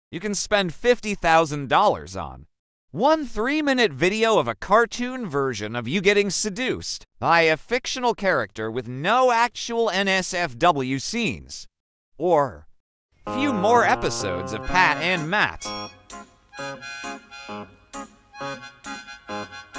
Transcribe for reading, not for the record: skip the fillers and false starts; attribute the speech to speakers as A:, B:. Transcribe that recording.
A: you can spend $50,000 on. One 3-minute video of a cartoon version of you getting seduced by a fictional character with no actual NSFW scenes. Or a few more episodes of Pat and Matt.